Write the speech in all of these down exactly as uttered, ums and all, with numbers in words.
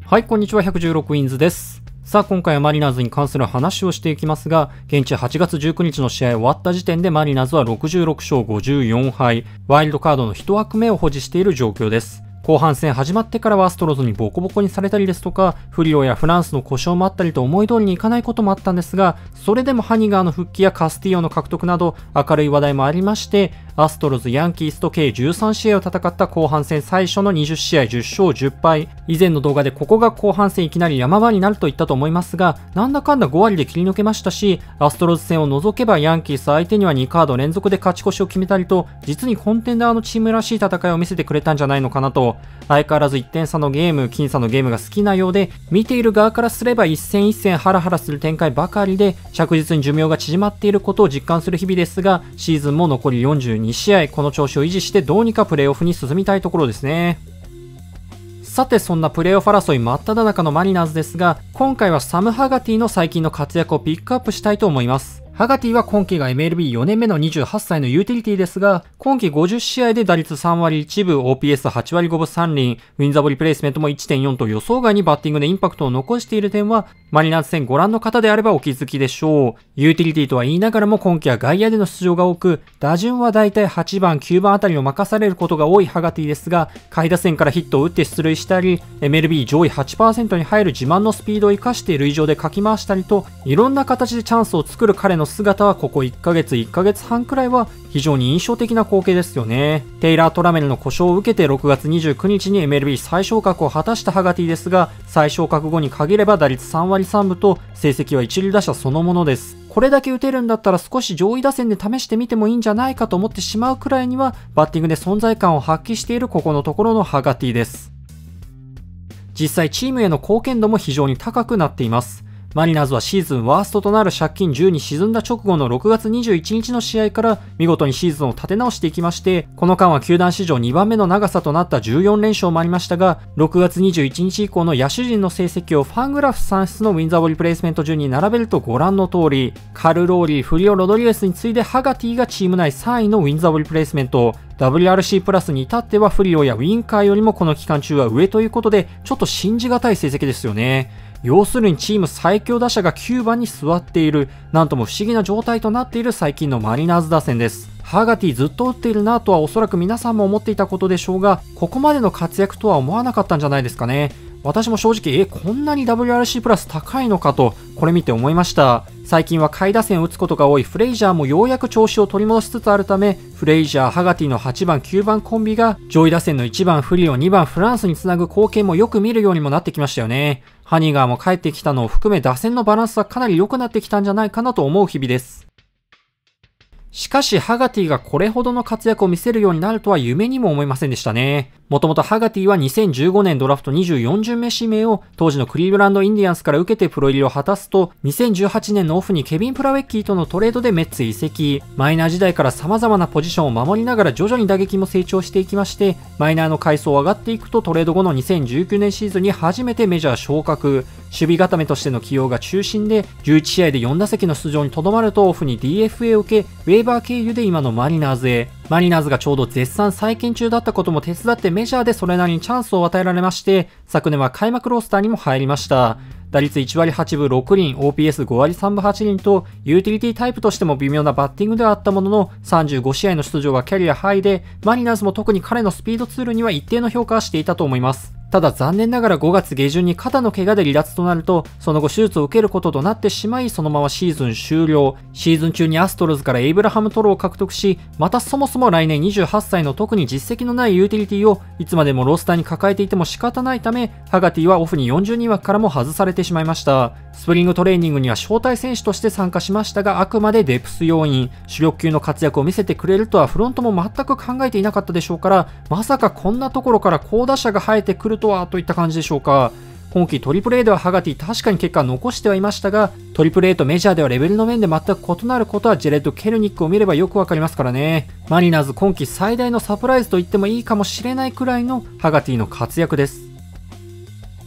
はい、こんにちは。ひゃくじゅうろくウィンズです。さあ、今回はマリナーズに関する話をしていきますが、現地はちがつじゅうくにちの試合終わった時点でマリナーズはろくじゅうろくしょうごじゅうよんはい、ワイルドカードのいち枠目を保持している状況です。後半戦始まってからはアストロズにボコボコにされたりですとか、フリオやフランスの故障もあったりと思い通りにいかないこともあったんですが、それでもハニガーの復帰やカスティーヨの獲得など明るい話題もありまして、アストロズ、ヤンキースと計じゅうさんしあいを戦った後半戦最初のにじゅっしあいじゅっしょうじゅっぱい。以前の動画でここが後半戦いきなり山場になると言ったと思いますが、なんだかんだごわりで切り抜けましたし、アストロズ戦を除けばヤンキース相手にはにカード連続で勝ち越しを決めたりと、実にコンテンダーのチームらしい戦いを見せてくれたんじゃないのかなと。相変わらずいってんさのゲーム、僅差のゲームが好きなようで、見ている側からすれば一戦一戦ハラハラする展開ばかりで、着実に寿命が縮まっていることを実感する日々ですが、シーズンも残りよんじゅうにしあい、この調子を維持してどうにかプレーオフに進みたいところですね。さて、そんなプレーオフ争い真っ只中のマリナーズですが、今回はサム・ハガティの最近の活躍をピックアップしたいと思います。ハガティは今季が エムエルビーよねんめのにじゅうはっさいのユーティリティですが、今季ごじゅっしあいで打率さんわりいちぶ、オーピーエスはちわりごぶさんりん、ウィンザボリプレイスメントも いってんよん と予想外にバッティングでインパクトを残している点は、マリナーズ戦ご覧の方であればお気づきでしょう。ユーティリティとは言いながらも今季は外野での出場が多く、打順はだいたいはちばん、きゅうばんあたりを任されることが多いハガティですが、下位打線からヒットを打って出塁したり、エムエルビー 上位 はちパーセント に入る自慢のスピードを生かして塁上でかき回したりと、いろんな形でチャンスを作る彼の姿はここいっかげつ、いっかげつはんくらいは非常に印象的な光景ですよね。テイラー・トラメルの故障を受けてろくがつにじゅうくにちに エムエルビー 再昇格を果たしたハガティですが、再昇格後に限れば打率さんわりさんぶと成績は一流打者そのものです。これだけ打てるんだったら少し上位打線で試してみてもいいんじゃないかと思ってしまうくらいにはバッティングで存在感を発揮しているここのところのハガティです。実際チームへの貢献度も非常に高くなっています。マリナーズはシーズンワーストとなる借金じゅうに沈んだ直後のろくがつにじゅういちにちの試合から見事にシーズンを立て直していきまして、この間は球団史上にばんめの長さとなったじゅうよんれんしょうもありましたが、ろくがつにじゅういちにち以降の野手陣の成績をファングラフ算出のウィンザボリプレイスメント順に並べるとご覧の通り、カル・ローリー、フリオ・ロドリゲスに次いでハガティがチーム内さんいのウィンザボリプレイスメント、ダブリューアールシー プラスに至ってはフリオやウィンカーよりもこの期間中は上ということで、ちょっと信じがたい成績ですよね。要するにチーム最強打者がきゅうばんに座っている、なんとも不思議な状態となっている最近のマリナーズ打線です。ハガティずっと打っているなとはおそらく皆さんも思っていたことでしょうが、ここまでの活躍とは思わなかったんじゃないですかね。私も正直、え、こんなに ダブリューアールシー プラス高いのかと、これ見て思いました。最近は下位打線を打つことが多いフレイジャーもようやく調子を取り戻しつつあるため、フレイジャー、ハガティのはちばん、きゅうばんコンビが上位打線のいちばんフリオ、にばんフランスにつなぐ貢献もよく見るようにもなってきましたよね。ハニガーも帰ってきたのを含め打線のバランスはかなり良くなってきたんじゃないかなと思う日々です。しかしハガティがこれほどの活躍を見せるようになるとは夢にも思いませんでしたね。もともとハガティはにせんじゅうごねんドラフトにじゅうよんじゅんめ指名を当時のクリーブランドインディアンスから受けてプロ入りを果たすと、にせんじゅうはちねんのオフにケビン・プラウェッキーとのトレードでメッツ移籍。マイナー時代から様々なポジションを守りながら徐々に打撃も成長していきまして、マイナーの階層を上がっていくとトレード後のにせんじゅうきゅうねんシーズンに初めてメジャー昇格。守備固めとしての起用が中心で、じゅういちしあいでよんだせきの出場にとどまるとオフに ディーエフエー を受け、ウェーバー経由で今のマリナーズへ。マリナーズがちょうど絶賛再建中だったことも手伝ってメジャーでそれなりにチャンスを与えられまして、昨年は開幕ロースターにも入りました。打率いちわりはちぶろくりん、オーピーエスごわりさんぶはちりんと、ユーティリティタイプとしても微妙なバッティングではあったものの、さんじゅうごしあいの出場はキャリアハイで、マリナーズも特に彼のスピードツールには一定の評価はしていたと思います。ただ残念ながらごがつげじゅんに肩の怪我で離脱となると、その後手術を受けることとなってしまい、そのままシーズン終了。シーズン中にアストロズからエイブラハム・トロを獲得し、またそもそも来年にじゅうはっさいの特に実績のないユーティリティをいつまでもロースターに抱えていても仕方ないため、ハガティはオフによんじゅうにわくからも外されてしまいました。スプリングトレーニングには招待選手として参加しましたが、あくまでデプス要員、主力級の活躍を見せてくれるとはフロントも全く考えていなかったでしょうから、まさかこんなところから好打者が生えてくるとはといった感じでしょうか。今季トリプル A ではハガティ確かに結果残してはいましたが、トリプル A とメジャーではレベルの面で全く異なることはジェレッド・ケルニックを見ればよくわかりますからね。マリナーズ今季最大のサプライズと言ってもいいかもしれないくらいのハガティの活躍です。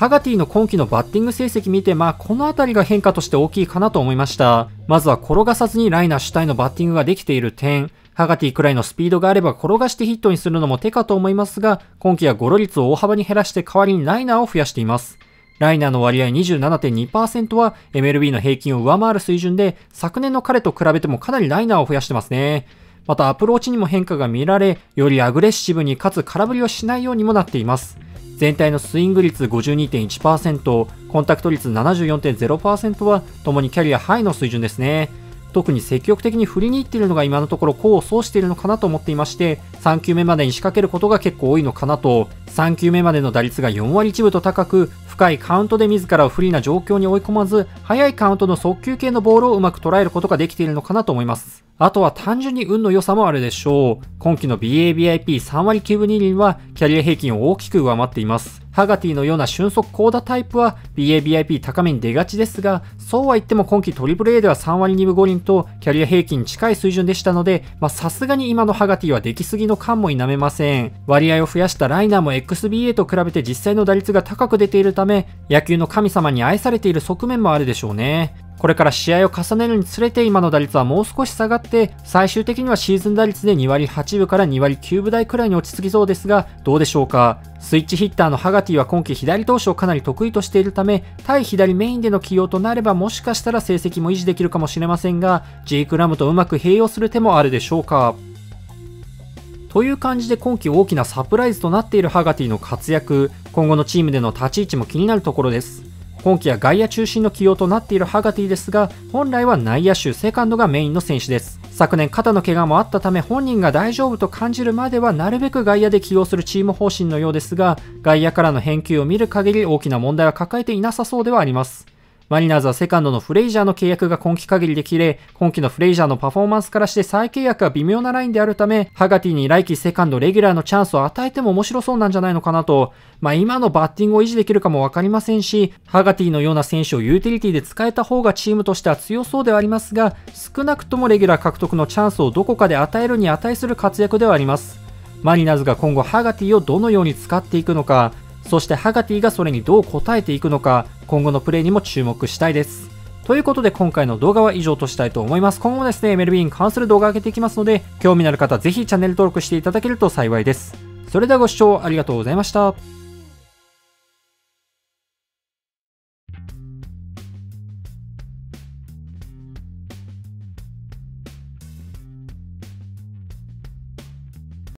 ハガティの今季のバッティング成績見て、まあこのあたりが変化として大きいかなと思いました。まずは転がさずにライナー主体のバッティングができている点。ハガティくらいのスピードがあれば転がしてヒットにするのも手かと思いますが、今季はゴロ率を大幅に減らして代わりにライナーを増やしています。ライナーの割合 にじゅうななてんにパーセント は エムエルビー の平均を上回る水準で、昨年の彼と比べてもかなりライナーを増やしてますね。またアプローチにも変化が見られ、よりアグレッシブにかつ空振りをしないようにもなっています。全体のスイング率 ごじゅうにてんいちパーセント、コンタクト率 ななじゅうよんてんゼロパーセント は共にキャリアハイの水準ですね。特に積極的に振りに行っているのが今のところ功を奏しているのかなと思っていまして、さんきゅうめまでに仕掛けることが結構多いのかなと。さんきゅうめまでの打率がよんわりいちぶと高く、深いカウントで自らを不利な状況に追い込まず、速いカウントの速球系のボールをうまく捉えることができているのかなと思います。あとは単純に運の良さもあるでしょう。今季の ビーエービーアイピーさん 割きゅうぶに厘はキャリア平均を大きく上回っています。ハガティのような俊足高打タイプは ビーエービーアイピー 高めに出がちですが、そうは言っても今季トリプル A ではさんわりにぶご厘とキャリア平均に近い水準でしたので、まあさすがに今のハガティは出来すぎの感も否めません。割合を増やしたライナーも エックスビーエー と比べて実際の打率が高く出ているため、野球の神様に愛されている側面もあるでしょうね。これから試合を重ねるにつれて今の打率はもう少し下がって、最終的にはシーズン打率でにわりはちぶからにわりきゅうぶ台くらいに落ち着きそうですが、どうでしょうか。スイッチヒッターのハガティは今季左投手をかなり得意としているため、対左メインでの起用となればもしかしたら成績も維持できるかもしれませんが、ジェイク・ラムとうまく併用する手もあるでしょうか。という感じで今季大きなサプライズとなっているハガティの活躍、今後のチームでの立ち位置も気になるところです。今季は外野中心の起用となっているハガティですが、本来は内野手、セカンドがメインの選手です。昨年肩の怪我もあったため本人が大丈夫と感じるまではなるべく外野で起用するチーム方針のようですが、外野からの返球を見る限り大きな問題は抱えていなさそうではあります。マリナーズはセカンドのフレイジャーの契約が今季限りで切れ、今季のフレイジャーのパフォーマンスからして再契約は微妙なラインであるため、ハガティに来季セカンドレギュラーのチャンスを与えても面白そうなんじゃないのかなと。まあ今のバッティングを維持できるかもわかりませんし、ハガティのような選手をユーティリティで使えた方がチームとしては強そうではありますが、少なくともレギュラー獲得のチャンスをどこかで与えるに値する活躍ではあります。マリナーズが今後ハガティをどのように使っていくのか、そしてハガティがそれにどう応えていくのか、今後のプレーにも注目したいです。ということで今回の動画は以上としたいと思います。今後もですね、エムエルビー に関する動画を上げていきますので、興味のある方はぜひチャンネル登録していただけると幸いです。それではご視聴ありがとうございました。